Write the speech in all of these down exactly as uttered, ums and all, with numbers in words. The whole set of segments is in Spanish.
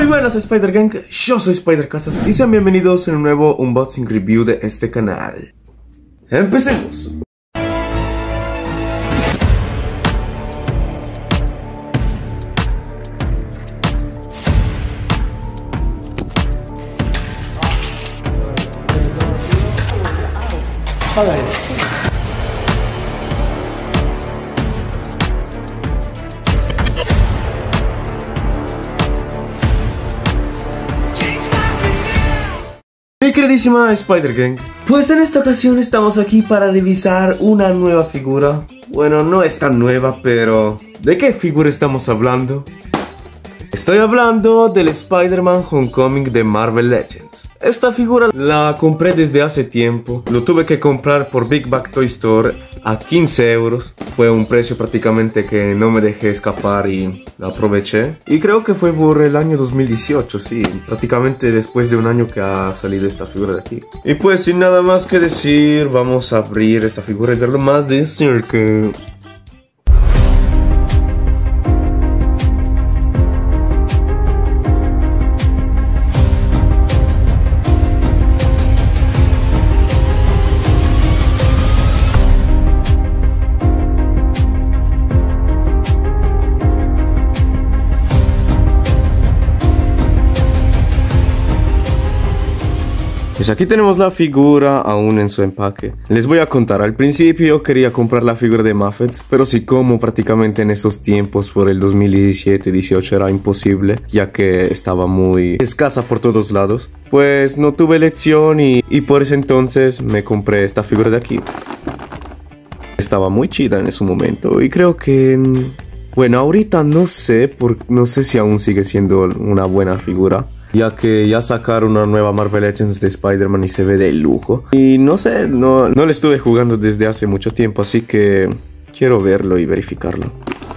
Muy buenas Spider Gang, yo soy Spider Casas y sean bienvenidos en un nuevo unboxing review de este canal. ¡Empecemos! Apaga eso. Mi queridísima Spider Gang, pues en esta ocasión estamos aquí para revisar una nueva figura. Bueno, no es tan nueva, pero ¿de qué figura estamos hablando? Estoy hablando del Spider-Man Homecoming de Marvel Legends. Esta figura la compré desde hace tiempo. Lo tuve que comprar por Big Bag Toy Store a quince euros. Fue un precio prácticamente que no me dejé escapar y la aproveché. Y creo que fue por el año dos mil dieciocho, sí. Prácticamente después de un año que ha salido esta figura de aquí. Y pues sin nada más que decir, vamos a abrir esta figura y verlo más de cerca. Pues aquí tenemos la figura aún en su empaque. Les voy a contar, al principio yo quería comprar la figura de Muffets, pero sí, como prácticamente en esos tiempos por el dos mil diecisiete dieciocho era imposible, ya que estaba muy escasa por todos lados, pues no tuve elección y, y por ese entonces me compré esta figura de aquí. Estaba muy chida en ese momento y creo que... Bueno, ahorita no sé, por, no sé si aún sigue siendo una buena figura, ya que ya sacaron una nueva Marvel Legends de Spider-Man y se ve de lujo. Y no sé, no, no le estuve jugando desde hace mucho tiempo, así que quiero verlo y verificarlo.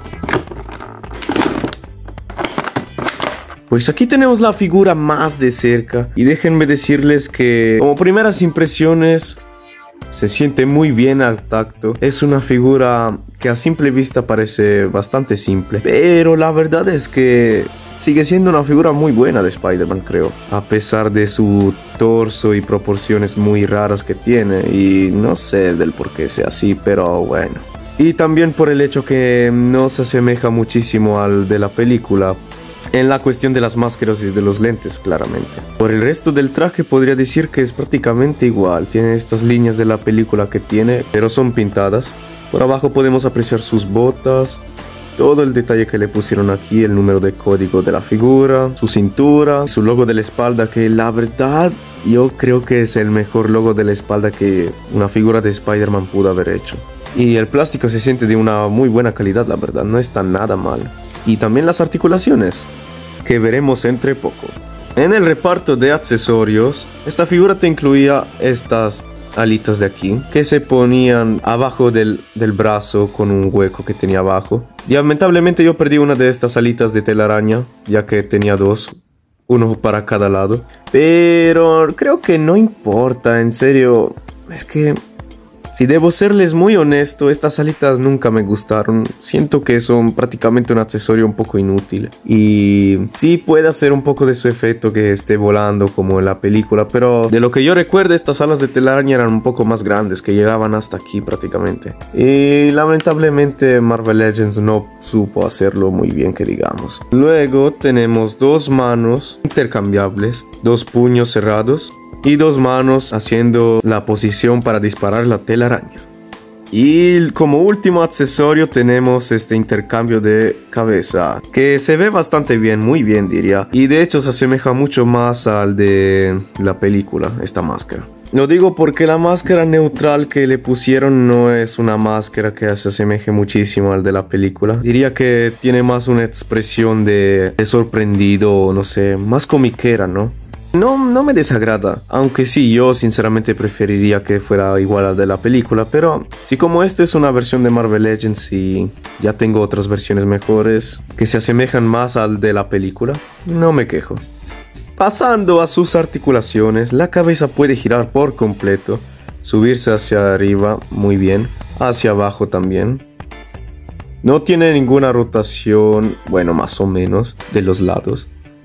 Pues aquí tenemos la figura más de cerca y déjenme decirles que como primeras impresiones se siente muy bien al tacto. Es una figura que a simple vista parece bastante simple, pero la verdad es que sigue siendo una figura muy buena de Spider-Man, creo. A pesar de su torso y proporciones muy raras que tiene. Y no sé del por qué sea así, pero bueno. Y también por el hecho que no se asemeja muchísimo al de la película. En la cuestión de las máscaras y de los lentes, claramente. Por el resto del traje podría decir que es prácticamente igual. Tiene estas líneas de la película que tiene, pero son pintadas. Por abajo podemos apreciar sus botas. Todo el detalle que le pusieron aquí, el número de código de la figura, su cintura, su logo de la espalda, que la verdad yo creo que es el mejor logo de la espalda que una figura de Spider-Man pudo haber hecho. Y el plástico se siente de una muy buena calidad, la verdad, no está nada mal. Y también las articulaciones, que veremos entre poco. En el reparto de accesorios, esta figura te incluía estas alitas de aquí, que se ponían abajo del, del brazo con un hueco que tenía abajo. Y lamentablemente yo perdí una de estas alitas de telaraña, ya que tenía dos, uno para cada lado. Pero creo que no importa, en serio, es que... Si debo serles muy honesto, estas alitas nunca me gustaron. Siento que son prácticamente un accesorio un poco inútil. Y sí puede hacer un poco de su efecto que esté volando como en la película. Pero de lo que yo recuerdo, estas alas de telaraña eran un poco más grandes, que llegaban hasta aquí prácticamente. Y lamentablemente Marvel Legends no supo hacerlo muy bien, que digamos. Luego tenemos dos manos intercambiables, dos puños cerrados y dos manos haciendo la posición para disparar la telaraña. Y como último accesorio tenemos este intercambio de cabeza, que se ve bastante bien, muy bien diría. Y de hecho se asemeja mucho más al de la película, esta máscara. Lo digo porque la máscara neutral que le pusieron no es una máscara que se asemeje muchísimo al de la película. Diría que tiene más una expresión de, de sorprendido, no sé, más comiquera, ¿no? No, no me desagrada, aunque sí, yo sinceramente preferiría que fuera igual al de la película, pero si como esta es una versión de Marvel Legends y ya tengo otras versiones mejores que se asemejan más al de la película, no me quejo. Pasando a sus articulaciones, la cabeza puede girar por completo, subirse hacia arriba muy bien, hacia abajo también. No tiene ninguna rotación, bueno, más o menos, de los lados.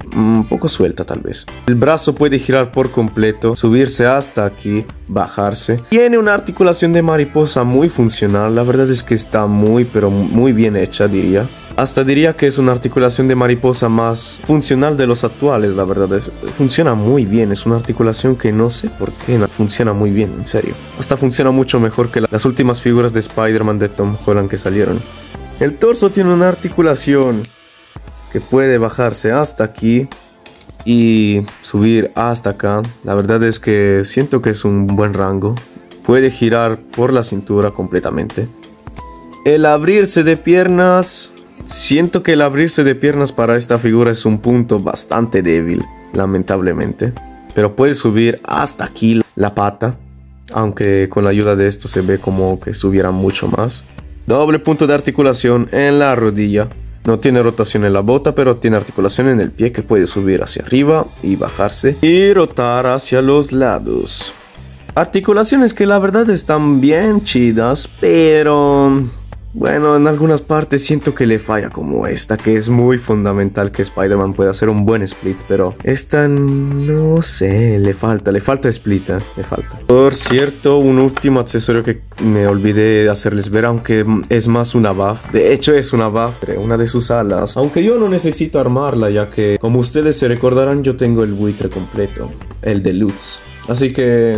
un poco suelta tal vez. El brazo puede girar por completo, subirse hasta aquí, bajarse. Tiene una articulación de mariposa muy funcional, la verdad es que está muy pero muy bien hecha, diría. Hasta diría que es una articulación de mariposa más funcional de los actuales, la verdad es, funciona muy bien, es una articulación que no sé por qué funciona muy bien, en serio. Hasta funciona mucho mejor que las últimas figuras de Spider-Man de Tom Holland que salieron. El torso tiene una articulación que puede bajarse hasta aquí y subir hasta acá. La verdad es que siento que es un buen rango. Puede girar por la cintura completamente. El abrirse de piernas... Siento que el abrirse de piernas para esta figura es un punto bastante débil, lamentablemente. Pero puede subir hasta aquí la pata, aunque con la ayuda de esto se ve como que subiera mucho más. Doble punto de articulación en la rodilla. No tiene rotación en la bota, pero tiene articulación en el pie que puede subir hacia arriba y bajarse y rotar hacia los lados. Articulaciones que la verdad están bien chidas, pero... bueno, en algunas partes siento que le falla, como esta, que es muy fundamental que Spider-Man pueda hacer un buen split, pero esta no sé, le falta, le falta split, ¿eh? Le falta. Por cierto, un último accesorio que me olvidé de hacerles ver, aunque es más una buff, de hecho es una buff, una de sus alas, aunque yo no necesito armarla, ya que, como ustedes se recordarán, yo tengo el buitre completo, el deluxe, así que...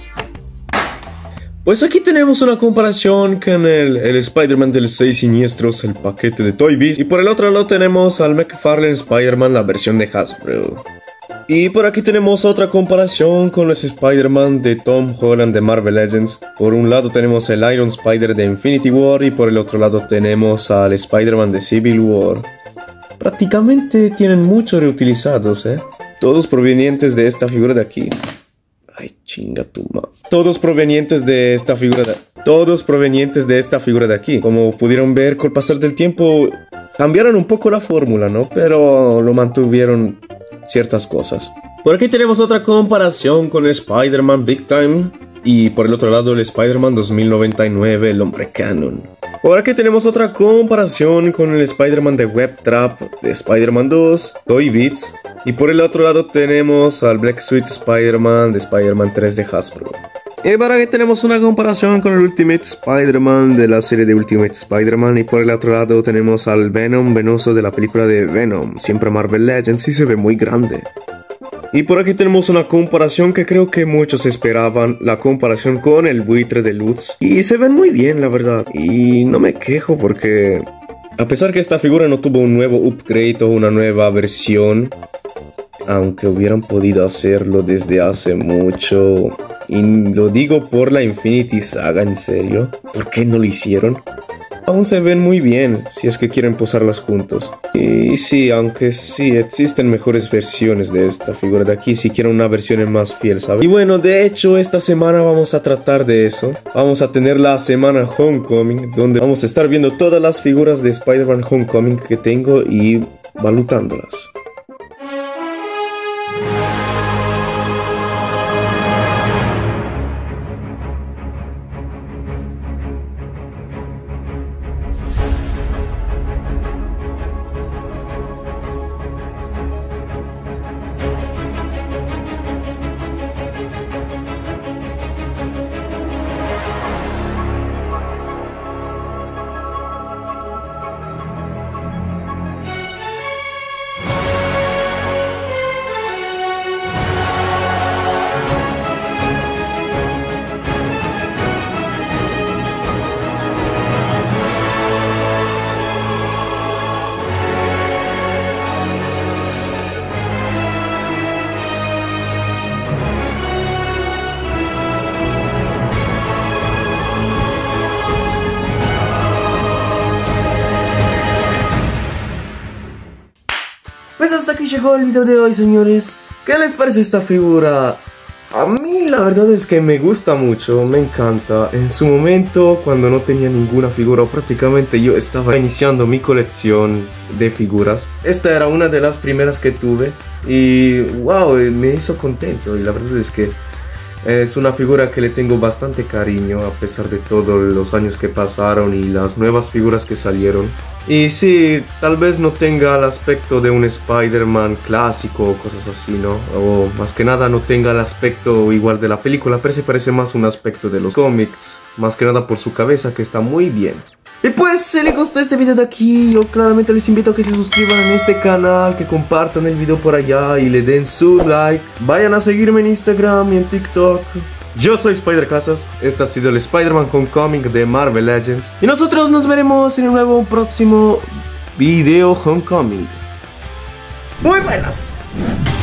pues aquí tenemos una comparación con el, el Spider-Man de los seis siniestros, el paquete de Toy Biz. Y por el otro lado tenemos al McFarlane Spider-Man, la versión de Hasbro. Y por aquí tenemos otra comparación con los Spider-Man de Tom Holland de Marvel Legends. Por un lado tenemos el Iron Spider de Infinity War y por el otro lado tenemos al Spider-Man de Civil War. Prácticamente tienen muchos reutilizados, ¿eh? Todos provenientes de esta figura de aquí. Ay, chinga tu ma. Todos provenientes de esta figura de... Todos provenientes de esta figura de aquí. Como pudieron ver, con el pasar del tiempo cambiaron un poco la fórmula, ¿no? Pero lo mantuvieron ciertas cosas. Por aquí tenemos otra comparación con el Spider-Man Big Time. Y por el otro lado el Spider-Man dos mil noventa y nueve, el hombre canon. Por aquí tenemos otra comparación con el Spider-Man de Web Trap de Spider-Man dos, Toy Biz. Y por el otro lado tenemos al Black Suit Spider-Man de Spider-Man tres de Hasbro. Y por aquí tenemos una comparación con el Ultimate Spider-Man de la serie de Ultimate Spider-Man. Y por el otro lado tenemos al Venom venoso de la película de Venom, siempre Marvel Legends, y se ve muy grande. Y por aquí tenemos una comparación que creo que muchos esperaban, la comparación con el buitre de Lutz. Y se ven muy bien, la verdad. Y no me quejo porque, a pesar que esta figura no tuvo un nuevo upgrade o una nueva versión, aunque hubieran podido hacerlo desde hace mucho, y lo digo por la Infinity Saga, en serio, ¿por qué no lo hicieron? Aún se ven muy bien si es que quieren posarlas juntos. Y sí, aunque sí, existen mejores versiones de esta figura de aquí si quieren una versión más fiel, ¿sabes? Y bueno, de hecho esta semana vamos a tratar de eso. Vamos a tener la semana Homecoming, donde vamos a estar viendo todas las figuras de Spider-Man Homecoming que tengo y valutándolas. Pues hasta aquí llegó el video de hoy, señores. ¿Qué les parece esta figura? A mí la verdad es que me gusta mucho, me encanta. En su momento, cuando no tenía ninguna figura, o prácticamente yo estaba iniciando mi colección de figuras, esta era una de las primeras que tuve y wow, me hizo contento. Y la verdad es que Es una figura que le tengo bastante cariño a pesar de todos los años que pasaron y las nuevas figuras que salieron. Y sí, tal vez no tenga el aspecto de un Spider-Man clásico o cosas así, ¿no? O más que nada no tenga el aspecto igual de la película, pero se parece más un aspecto de los cómics. Más que nada por su cabeza, que está muy bien. Y pues, si les gustó este video de aquí, yo claramente les invito a que se suscriban a este canal, que compartan el video por allá y le den su like. Vayan a seguirme en Instagram y en TikTok. Yo soy Spider Casas, este ha sido el Spider-Man Homecoming de Marvel Legends. Y nosotros nos veremos en un nuevo próximo video Homecoming. Muy buenas.